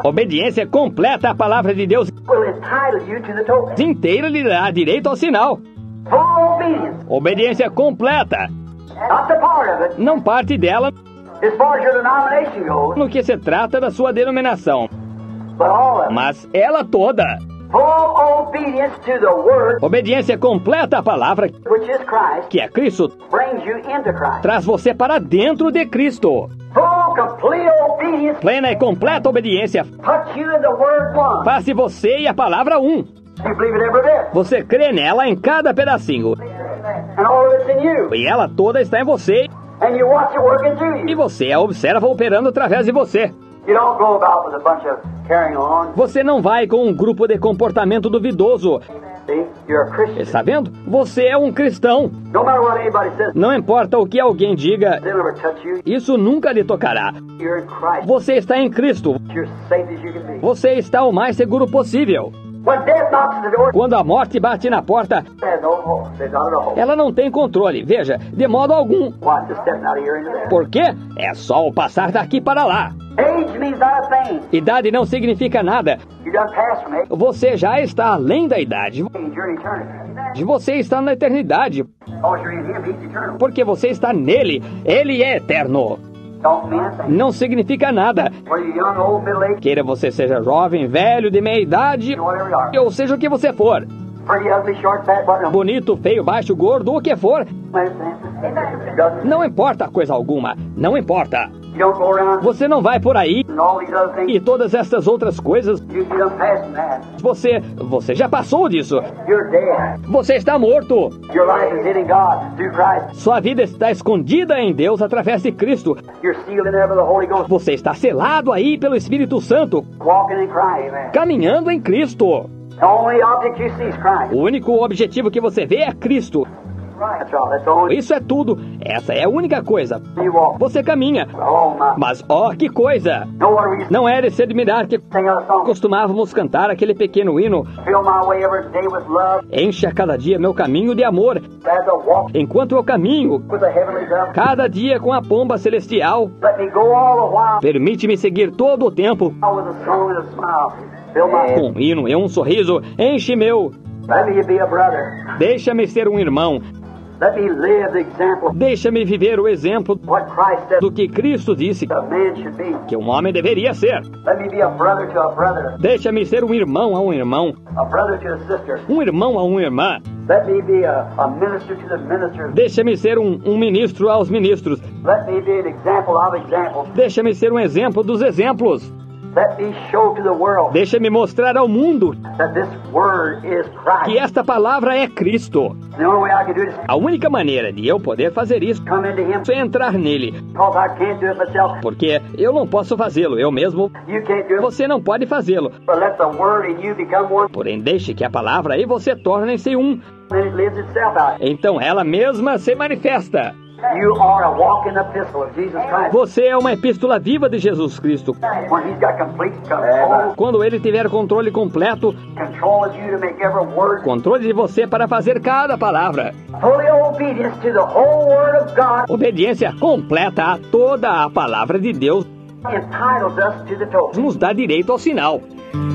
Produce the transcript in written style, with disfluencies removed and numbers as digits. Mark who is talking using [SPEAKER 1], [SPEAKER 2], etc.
[SPEAKER 1] Obediência completa à palavra de Deus
[SPEAKER 2] will entitle you to the token.
[SPEAKER 1] inteira lhe dá direito ao sinal.
[SPEAKER 2] Full obedience,
[SPEAKER 1] Obediência completa.
[SPEAKER 2] not the part of it,
[SPEAKER 1] Não parte dela
[SPEAKER 2] as far as your denomination goes,
[SPEAKER 1] no que se trata da sua denominação,
[SPEAKER 2] but all of it.
[SPEAKER 1] mas ela toda.
[SPEAKER 2] Full obedience to the Word,
[SPEAKER 1] Obediência completa à palavra,
[SPEAKER 2] which is Christ,
[SPEAKER 1] que é Cristo,
[SPEAKER 2] brings you into Christ.
[SPEAKER 1] traz você para dentro de Cristo.
[SPEAKER 2] Full, complete obedience
[SPEAKER 1] Plena e completa obediência
[SPEAKER 2] puts you in the Word one.
[SPEAKER 1] faz de você e a palavra um.
[SPEAKER 2] You believe it every bit,
[SPEAKER 1] Você crê nela em cada pedacinho.
[SPEAKER 2] and all of it's in you.
[SPEAKER 1] E ela toda está em você.
[SPEAKER 2] And you watch it working through
[SPEAKER 1] E
[SPEAKER 2] you.
[SPEAKER 1] você a observa operando através de você.
[SPEAKER 2] You don't go about with a bunch of carrying on.
[SPEAKER 1] Você não vai com um grupo de comportamento duvidoso.
[SPEAKER 2] See, you're a Christian.
[SPEAKER 1] Está vendo? Você é um cristão.
[SPEAKER 2] No matter what anybody says,
[SPEAKER 1] Não importa o que alguém diga,
[SPEAKER 2] they'll never touch you.
[SPEAKER 1] isso nunca lhe tocará.
[SPEAKER 2] You're in Christ.
[SPEAKER 1] Você está em Cristo.
[SPEAKER 2] You're safe as you can be.
[SPEAKER 1] Você está o mais seguro possível.
[SPEAKER 2] When death knocks at the door,
[SPEAKER 1] Quando a morte bate na porta,
[SPEAKER 2] there's no hope. There's not a hope.
[SPEAKER 1] ela não tem controle. Veja, de modo algum.
[SPEAKER 2] Why? Just stepping out of here into there.
[SPEAKER 1] Por quê? É só o passar daqui para lá.
[SPEAKER 2] Age means not a thing.
[SPEAKER 1] Idade não significa nada.
[SPEAKER 2] You done passed from age.
[SPEAKER 1] Você já está além da idade.
[SPEAKER 2] You're in eternity.
[SPEAKER 1] Você está na eternidade.
[SPEAKER 2] Because you're in Him, He's eternal.
[SPEAKER 1] Porque você está nele. Ele é eterno.
[SPEAKER 2] Don't mean a thing.
[SPEAKER 1] Não significa nada.
[SPEAKER 2] Whether you're young, old, middle aged,
[SPEAKER 1] Queira você seja jovem, velho, de meia idade,
[SPEAKER 2] whatever you are.
[SPEAKER 1] ou seja o que você for.
[SPEAKER 2] Pretty, ugly, short, fat, button.
[SPEAKER 1] Bonito, feio, baixo, gordo, o que for.
[SPEAKER 2] Doesn't.
[SPEAKER 1] Não importa coisa alguma. Não importa.
[SPEAKER 2] You don't go around
[SPEAKER 1] Você não vai por aí
[SPEAKER 2] and all these other things.
[SPEAKER 1] e todas essas outras coisas.
[SPEAKER 2] You done passed from that.
[SPEAKER 1] Você já passou disso.
[SPEAKER 2] You're dead.
[SPEAKER 1] Você está morto.
[SPEAKER 2] Your life is hid in God through Christ.
[SPEAKER 1] Sua vida está escondida em Deus através de Cristo.
[SPEAKER 2] You're sealed in there by the Holy Ghost.
[SPEAKER 1] Você está selado aí pelo Espírito Santo,
[SPEAKER 2] Walking in Christ.
[SPEAKER 1] caminhando em Cristo.
[SPEAKER 2] The only object you see is Christ.
[SPEAKER 1] O único objetivo que você vê é Cristo.
[SPEAKER 2] That's all. That's the only
[SPEAKER 1] Isso é tudo. Essa é a única coisa.
[SPEAKER 2] you walk.
[SPEAKER 1] Você caminha.
[SPEAKER 2] Oh my.
[SPEAKER 1] Mas, ó, que coisa!
[SPEAKER 2] No wonder we used to
[SPEAKER 1] Não é de se admirar que
[SPEAKER 2] sing our song.
[SPEAKER 1] costumávamos cantar aquele pequeno hino.
[SPEAKER 2] Fill my way every day with love.
[SPEAKER 1] Enche a cada dia meu caminho de amor.
[SPEAKER 2] As I walk
[SPEAKER 1] Enquanto eu caminho,
[SPEAKER 2] with the heavenly dove.
[SPEAKER 1] cada dia com a pomba celestial,
[SPEAKER 2] Let me go all the while
[SPEAKER 1] permite-me seguir todo o tempo
[SPEAKER 2] with a song and a smile. Fill my
[SPEAKER 1] com um hino e um sorriso. Enche meu.
[SPEAKER 2] Let me be a brother.
[SPEAKER 1] Deixa-me ser um irmão.
[SPEAKER 2] Let me live the example of
[SPEAKER 1] Deixa-me viver o exemplo
[SPEAKER 2] what Christ said
[SPEAKER 1] do que Cristo disse
[SPEAKER 2] a man should be.
[SPEAKER 1] que um homem deveria ser.
[SPEAKER 2] Let me be a brother to a brother.
[SPEAKER 1] Deixa-me ser um irmão a um irmão,
[SPEAKER 2] A brother to a sister.
[SPEAKER 1] um irmão a uma irmã.
[SPEAKER 2] Let me be a minister to the ministers.
[SPEAKER 1] Deixa-me ser um ministro aos ministros.
[SPEAKER 2] Let me be an example of examples.
[SPEAKER 1] Deixa-me ser um exemplo dos exemplos.
[SPEAKER 2] Let me show to the world
[SPEAKER 1] Deixa-me mostrar ao mundo
[SPEAKER 2] that this word is
[SPEAKER 1] que
[SPEAKER 2] Christ.
[SPEAKER 1] esta palavra é Cristo.
[SPEAKER 2] The only way I can do it is
[SPEAKER 1] A única maneira de eu poder fazer isso
[SPEAKER 2] come into Him
[SPEAKER 1] é entrar nele,
[SPEAKER 2] because I can't do it myself.
[SPEAKER 1] porque eu não posso fazê-lo, eu mesmo.
[SPEAKER 2] You can't do it.
[SPEAKER 1] Você não pode fazê-lo.
[SPEAKER 2] But let the word in you become one.
[SPEAKER 1] Porém, deixe que a palavra aí você torne-se um.
[SPEAKER 2] And it lives itself out.
[SPEAKER 1] Então ela mesma se manifesta.
[SPEAKER 2] You are a walking epistle of Jesus Christ.
[SPEAKER 1] Você é uma epístola viva de Jesus Cristo.
[SPEAKER 2] When He's got complete control,
[SPEAKER 1] Quando ele tiver controle completo,
[SPEAKER 2] controls you to make every word.
[SPEAKER 1] controle de você para fazer cada palavra.
[SPEAKER 2] Fully obedience to the whole word of God
[SPEAKER 1] Obediência completa a toda a palavra de Deus
[SPEAKER 2] entitles us to the token.
[SPEAKER 1] nos dá direito ao sinal.